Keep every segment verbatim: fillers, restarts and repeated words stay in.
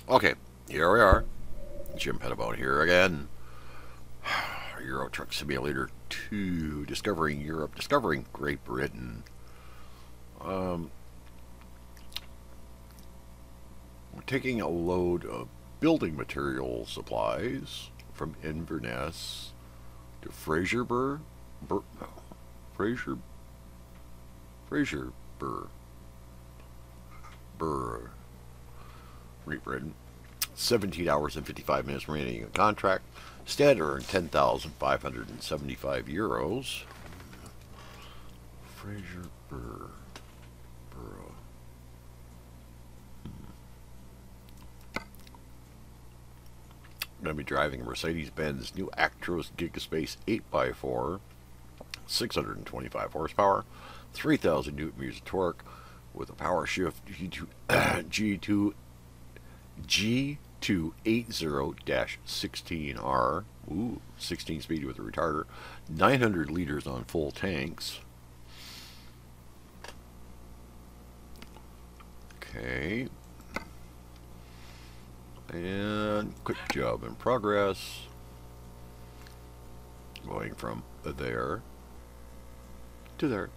Okay, here we are. Jim Pettibone here again. Euro Truck Simulator two, discovering Europe, discovering Great Britain. Um, we're taking a load of building material supplies from Inverness to Fraserburgh, Bur, no, Fraser, Fraserburgh, Burr, Great Britain. seventeen hours and fifty-five minutes remaining in contract. Standard ten thousand five hundred seventy-five euros. Fraser Burr. Burr. Hmm. I'm going to be driving a Mercedes-Benz new Actros Gigaspace eight by four. six hundred twenty-five horsepower. three thousand newton meters of torque. With a power shift G two, G two G two eighty dash sixteen R. Ooh, sixteen speed with a retarder. nine hundred liters on full tanks. Okay. And quick job in progress. Going from there to there.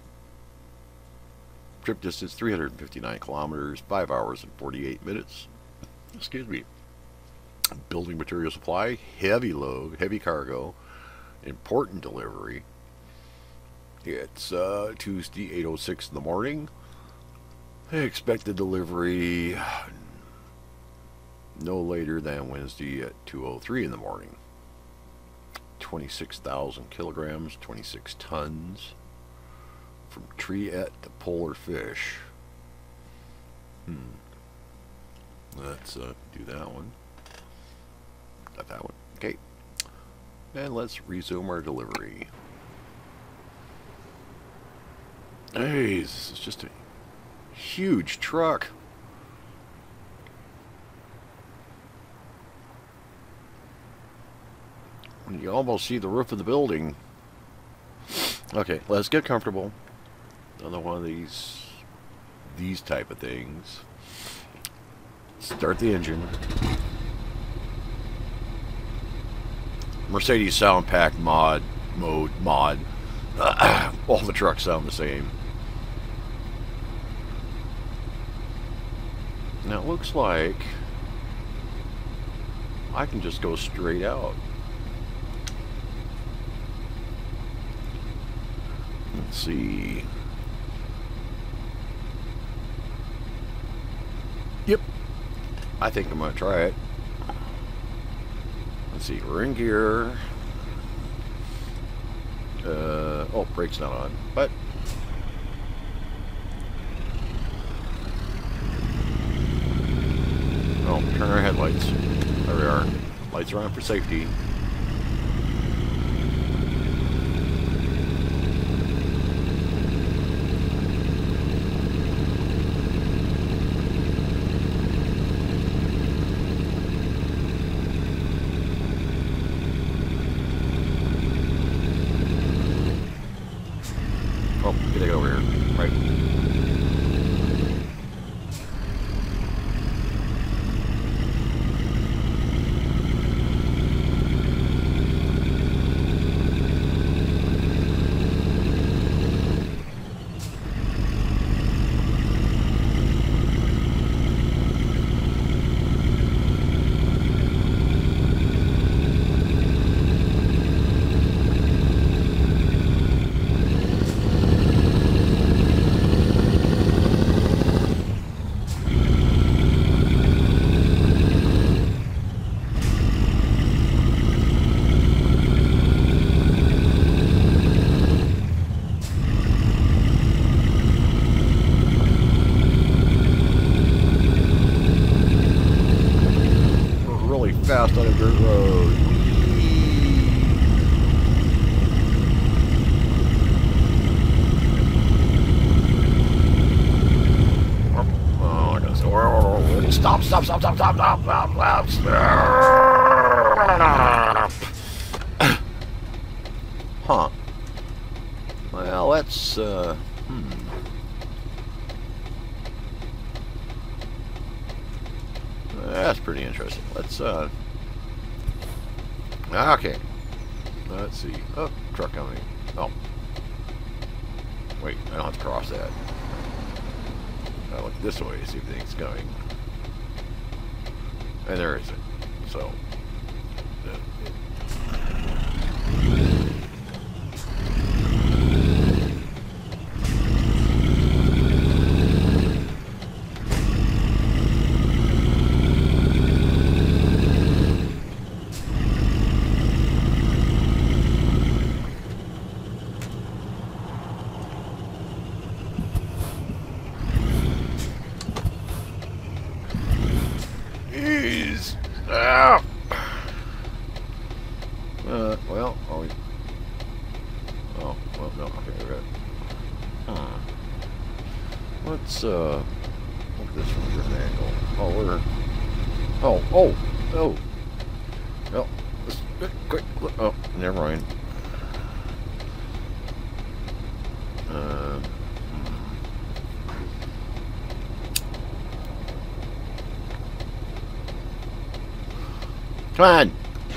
Trip distance three hundred fifty-nine kilometers, five hours and forty-eight minutes. Excuse me. Building material supply, heavy load, heavy cargo, important delivery. It's uh, Tuesday, eight oh six in the morning. Expected delivery no later than Wednesday at two oh three in the morning. twenty-six thousand kilograms, twenty-six tons. From Triet to Polar Fish. Hmm. Let's uh, do that one. Got that one. Okay. And let's resume our delivery. Hey, this is just a huge truck. You almost see the roof of the building. Okay, let's get comfortable. Another one of these, these type of things. Start the engine. Mercedes Sound Pack mod mode mod. Uh, all the trucks sound the same. Now it looks like I can just go straight out. Let's see. Yep. I think I'm going to try it. Let's see. We're in gear. Uh, oh, brake's not on. But oh, turn our headlights. There we are. Lights are on for safety. Oh, get it over here. Right. Fast on a dirt road. Oh, I gotta stop, stop, stop, stop, stop, stop, stop, stop. Huh. Well, that's, uh, hmm. that's pretty interesting. Let's, uh... Okay. Let's see. Oh, truck coming. Oh. Wait, I don't have to cross that. I look this way, see if anything's coming. And there isn't. So... Uh, Jeez. Ah. Uh, well, oh, oh, well, no, okay, we're good. Huh. Let's, uh, look at this from a different angle. Oh, we're, oh, oh, oh. Well, let's, quick, look, oh, never mind. Uh, Come on!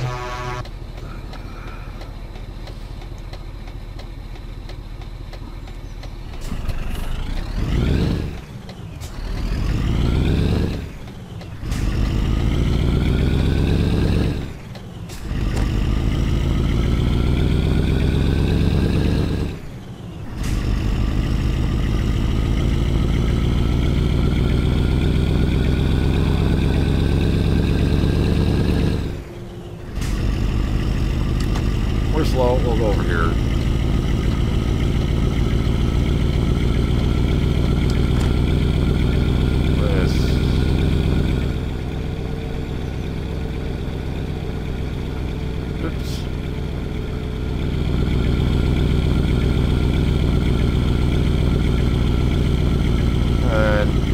We're slow, we'll go over here. This. Oops. And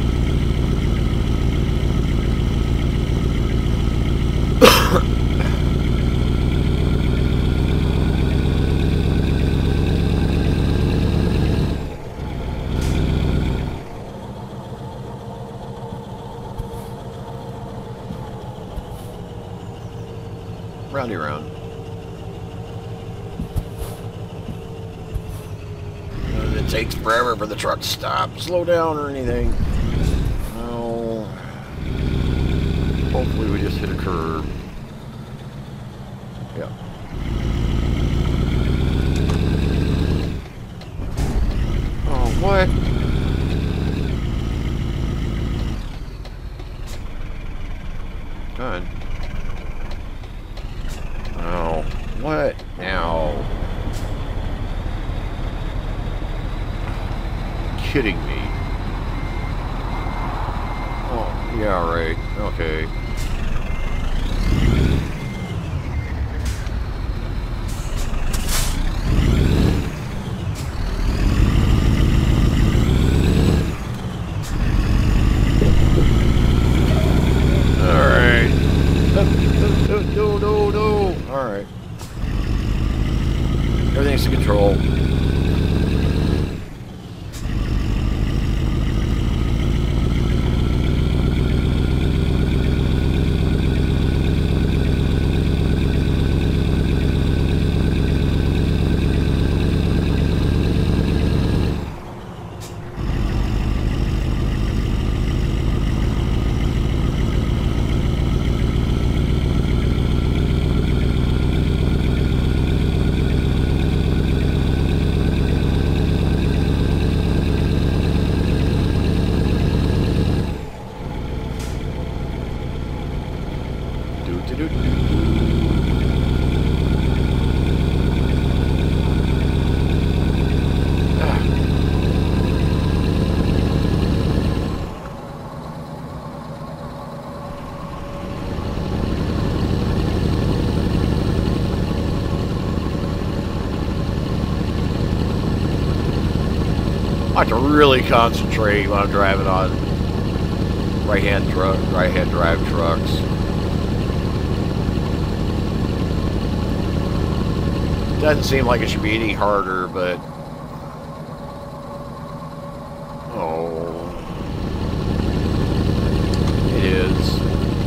roundy round. And it takes forever for the truck to stop, slow down, or anything. No. Hopefully we just hit a curve. Yeah. Oh, what? God. Oh, what now? Kidding me. Oh, yeah, right. Okay. Alright. No, no, no, no. Alright. Everything's in control. I have to really concentrate when I'm driving on right-hand truck, right-hand drive trucks. Doesn't seem like it should be any harder, but oh, it is.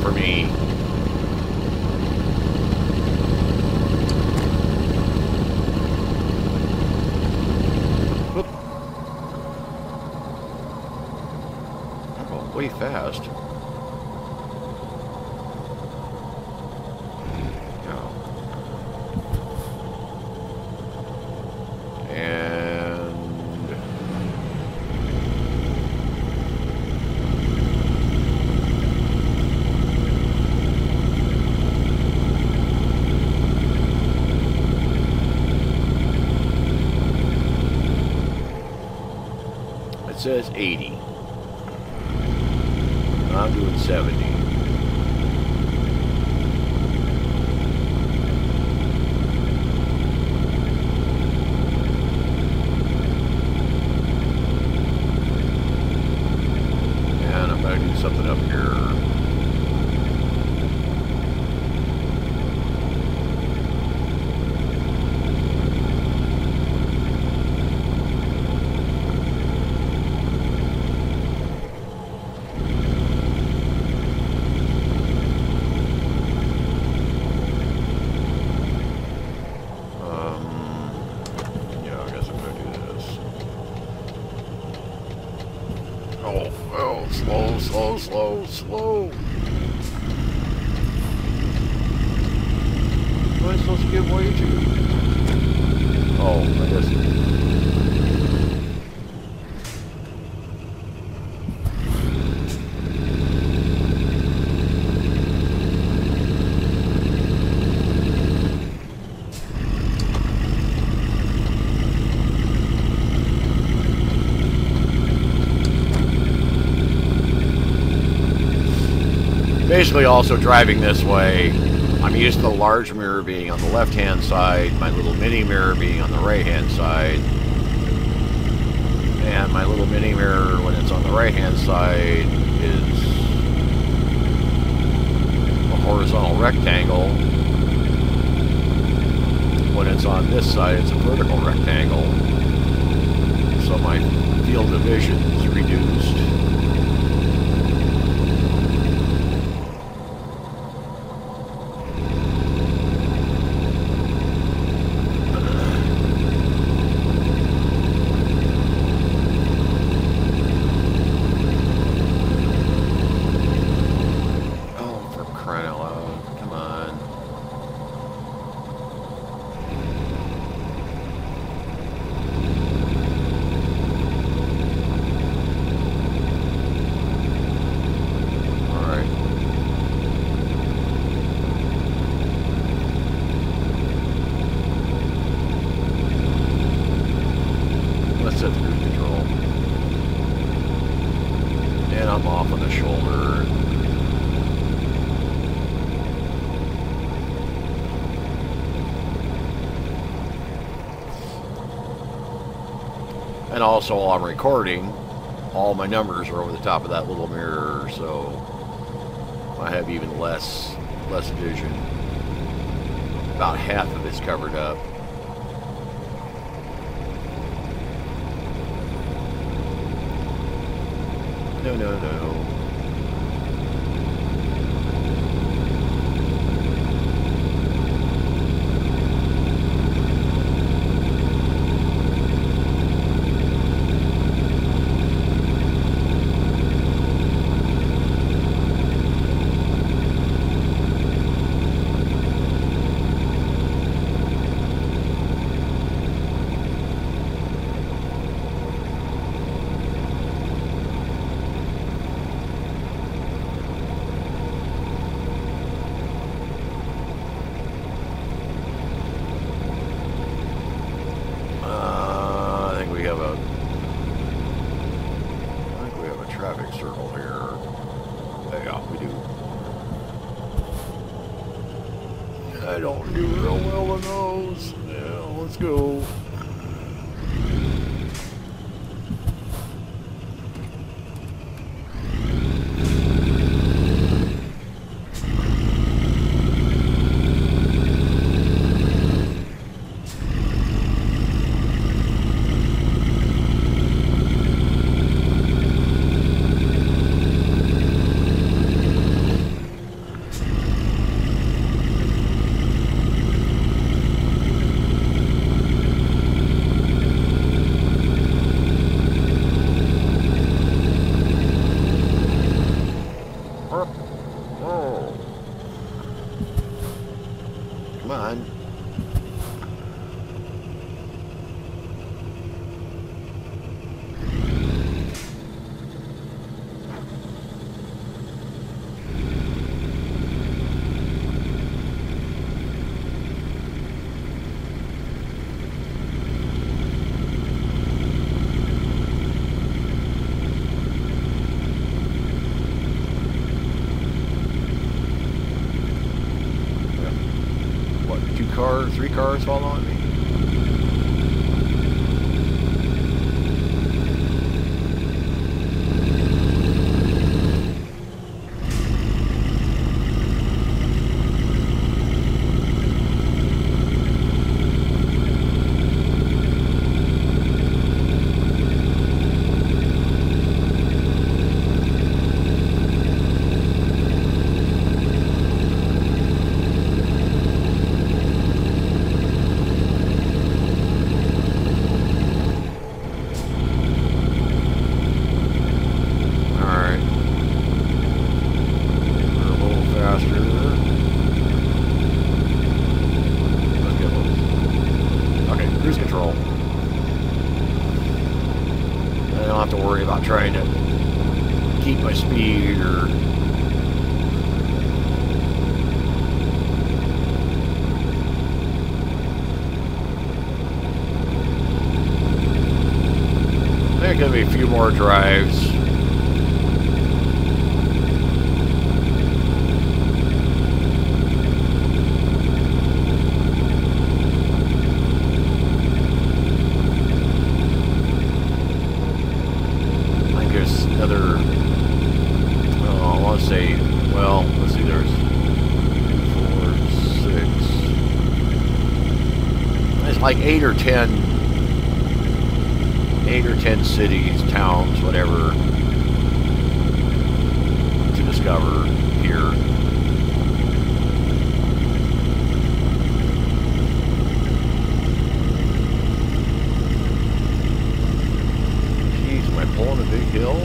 way fast. Yeah. And it says eighty. I'm doing seventy. And I'm going to do something up here. Oh, oh, slow, slow, slow, slow. What am I supposed to give way to? Oh, I guess. Basically, also driving this way, I'm used to the large mirror being on the left-hand side, my little mini mirror being on the right-hand side, and my little mini mirror, when it's on the right-hand side, is a horizontal rectangle. When it's on this side, it's a vertical rectangle. So my field of vision is reduced. Set the cruise control. And I'm off on the shoulder. And also while I'm recording, all my numbers are over the top of that little mirror, so I have even less less vision. About half of it's covered up. No, no, no. Traffic circle here. Yeah, we do. I don't do real well in those. Yeah, let's go. cars, three cars following me. Trying to keep my speed or there's gonna be a few more drives. Another, oh, I want to say, well, let's see, there's two, four, six, it's like eight or ten, eight or ten cities, towns, whatever, to discover here. Jeez, am I pulling a big hill?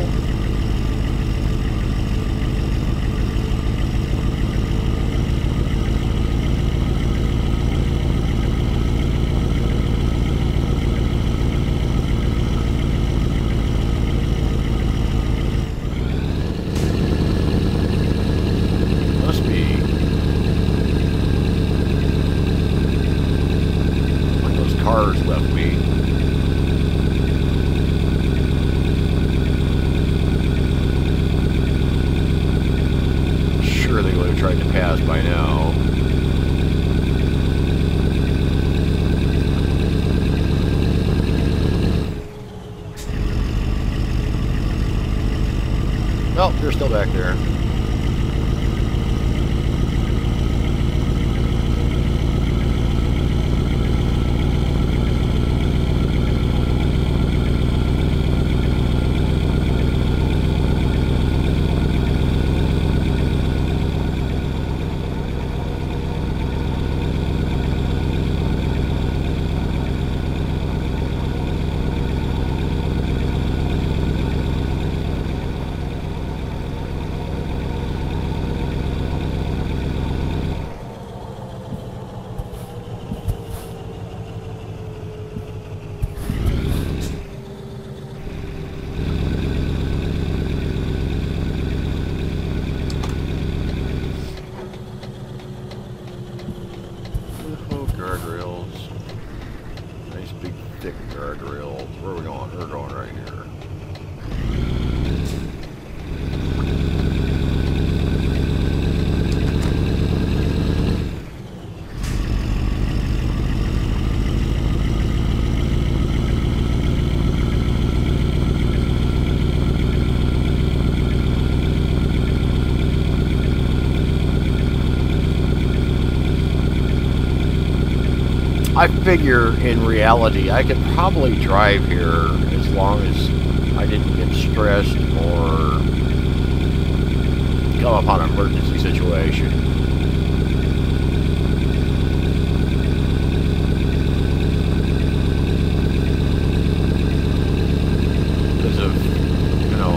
Cars left me. Sure, they would have tried to pass by now. Well, they're still back there. Guardrails. Nice big thick guardrails. Where are we going? We're going right here. I figure in reality I could probably drive here as long as I didn't get stressed or come upon an emergency situation. Because of, you know,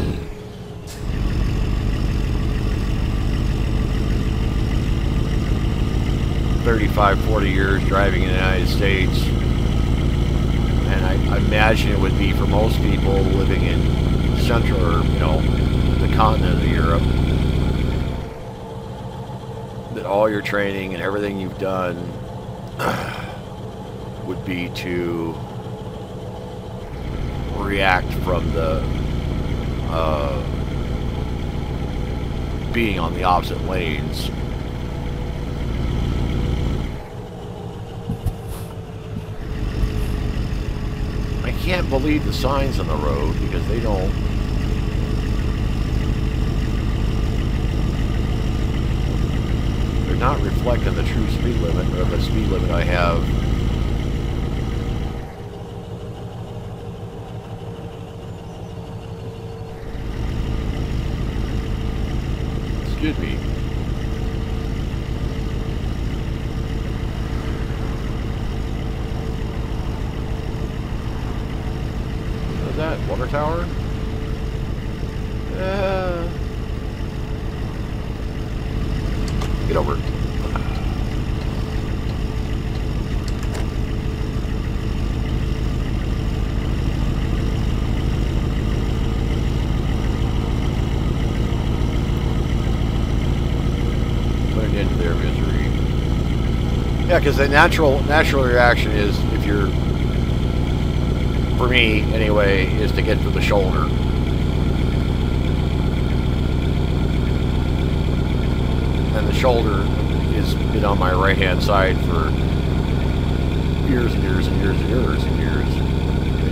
thirty-five, forty years driving in the United States, and I, I imagine it would be for most people living in Central, or, you know, the continent of Europe, that all your training and everything you've done would be to react from the uh, being on the opposite lanes. can't believe the signs on the road because they don't. They're not reflecting the true speed limit or the speed limit I have. Excuse me. What is that? Water tower? Uh, get over it. Into their misery. Yeah, because the natural natural reaction is, if you're, for me anyway, is to get to the shoulder. And the shoulder has been on my right hand side for years and years and years and years and years and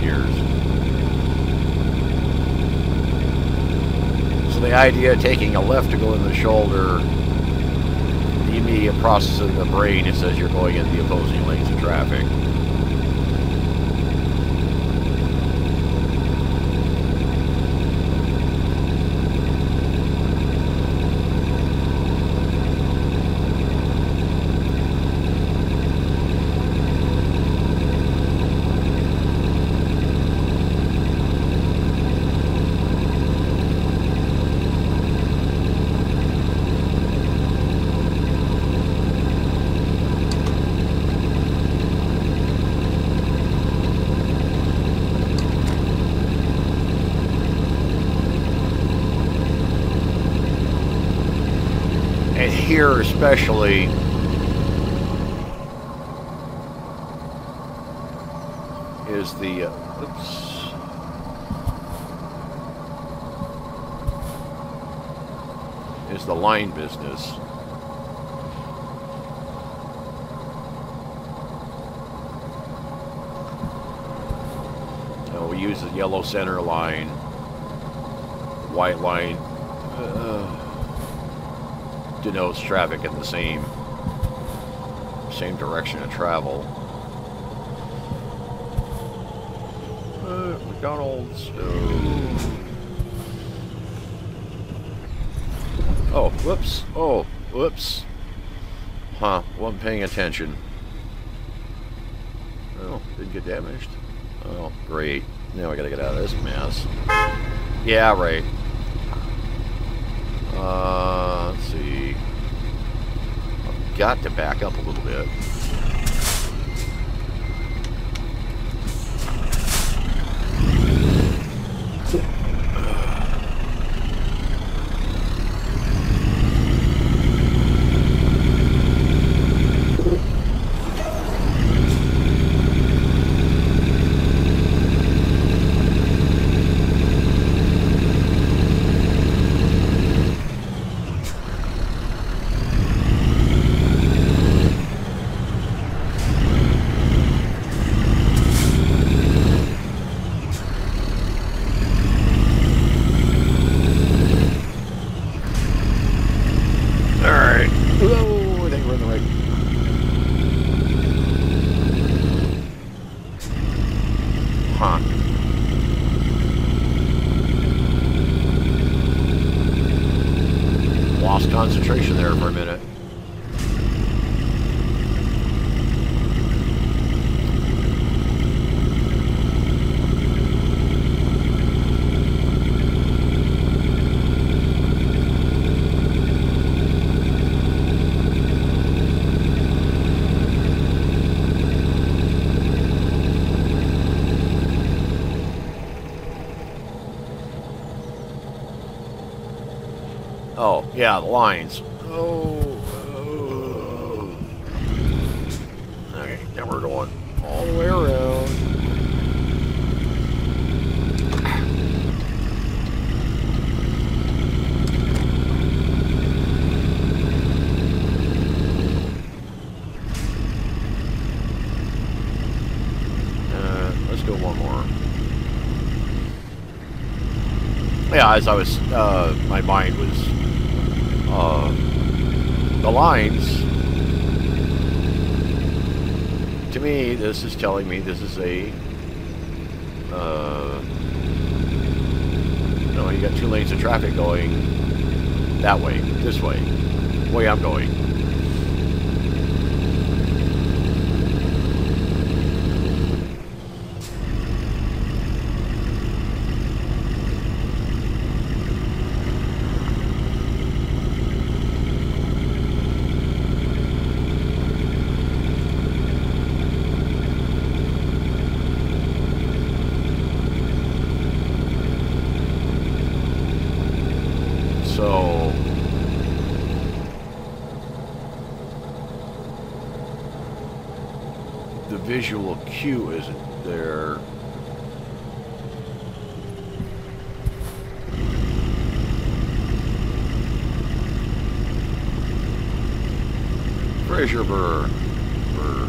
years. So the idea of taking a left to go in the shoulder, the immediate process of the brain, it says you're going in the opposing lanes of traffic. And here especially, is the, uh, oops, is the line business. So we use the yellow center line, white line, uh, denotes traffic in the same same direction of travel. Uh, McDonald's. Oh. oh, whoops. Oh, whoops. Huh, wasn't paying attention. Oh, didn't get damaged. Oh, great. Now I gotta get out of this mess. Yeah, right. Uh, let's see. I've got to back up a little bit. Huh. Lost concentration there for a minute. Oh, yeah, the lines. Oh, oh. Okay, now we're going all the way around. Uh, let's go one more. yeah, as I was, uh, my mind was, uh, the lines, to me, this is telling me this is a, uh, you know, you got two lanes of traffic going that way, this way, the way I'm going. So, the visual cue isn't there. Fraser Burr. Burr.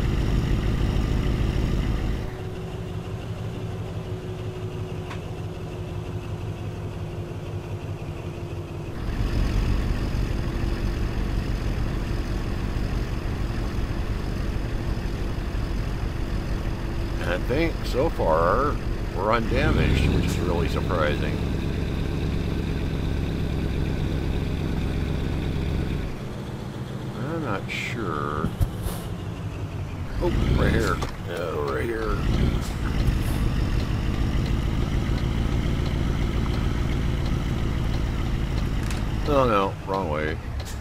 I think so far we're undamaged, which is really surprising. I'm not sure. Oh, right here. Yeah, right here. Oh no, wrong way.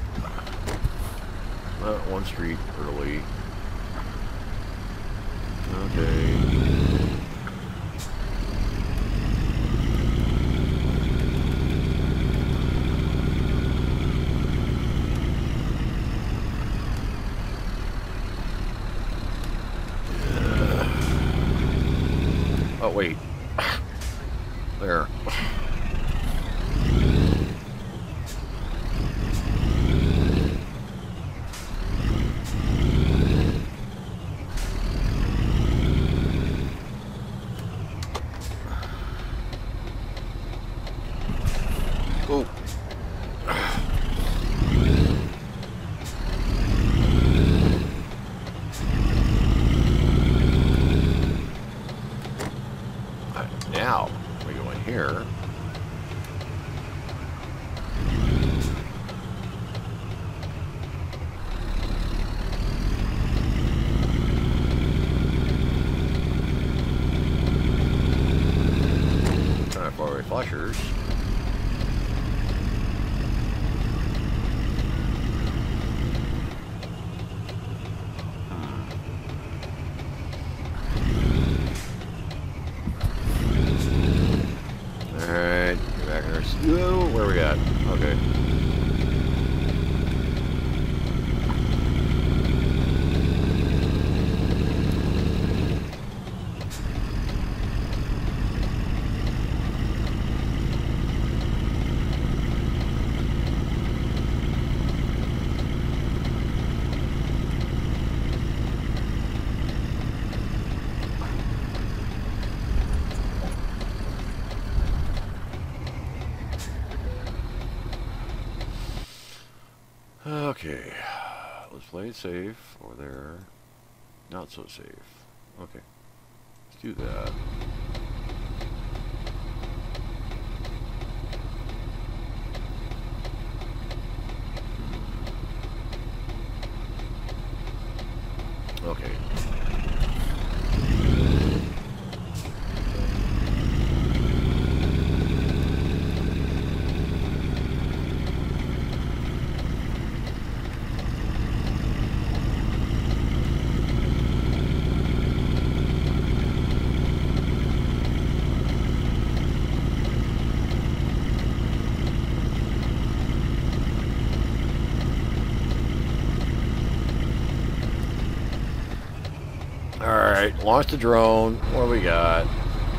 Uh, one street early. Okay. Oh, wait. There. Oh. Now, we go in here. Trying to far away flushers. Alright, get back in our... Whoa, where are we at? Okay. Okay, let's play it safe over there. Not so safe. Okay, let's do that. Okay. Alright, launch the drone. What do we got?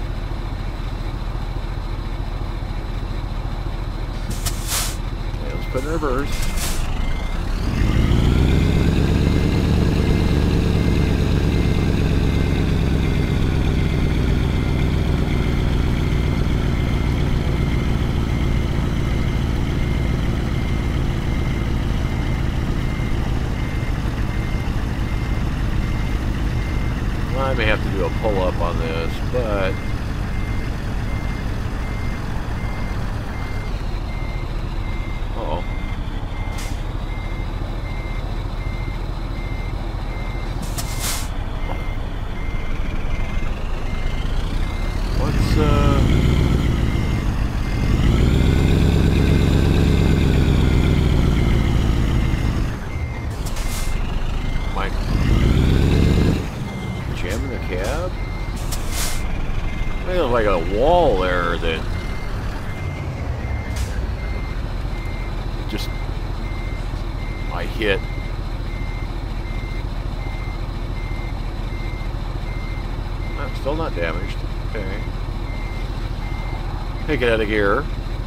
Okay, let's put it in reverse. may have to do a pull-up on this, but uh-oh. What's uh my jamming the cab? There's like a wall there that just I hit. I'm still not damaged. Okay. Take it out of gear.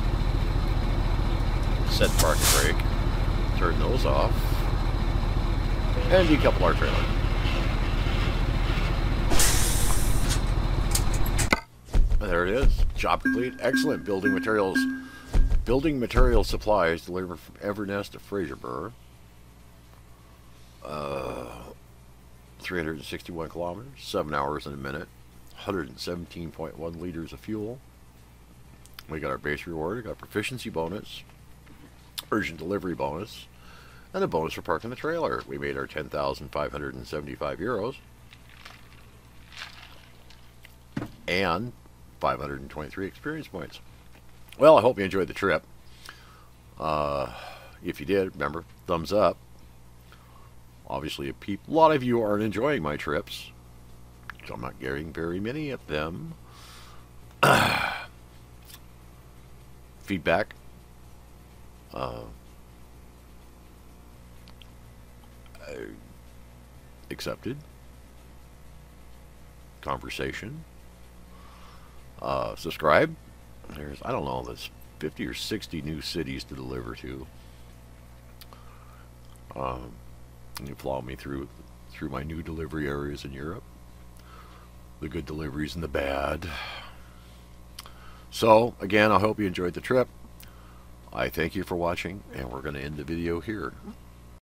Set parking brake. Turn those off. And decouple our trailer. There it is. Job complete. Excellent. Building materials. Building material supplies delivered from Evernest to Fraserburgh. Uh, three hundred sixty-one kilometers. seven hours and a minute. one hundred seventeen point one liters of fuel. We got our base reward. We got proficiency bonus. Urgent delivery bonus. And a bonus for parking the trailer. We made our ten thousand five hundred seventy-five euros. And five hundred twenty-three experience points. Well, I hope you enjoyed the trip. Uh, if you did, remember, thumbs up. Obviously, a peop a lot of you aren't enjoying my trips, so I'm not getting very many of them. Feedback. Uh, accepted. Conversation. Uh, subscribe. There's, I don't know, there's fifty or sixty new cities to deliver to. Um, and you follow me through through my new delivery areas in Europe. The good deliveries and the bad. So, again, I hope you enjoyed the trip. I thank you for watching, and we're going to end the video here.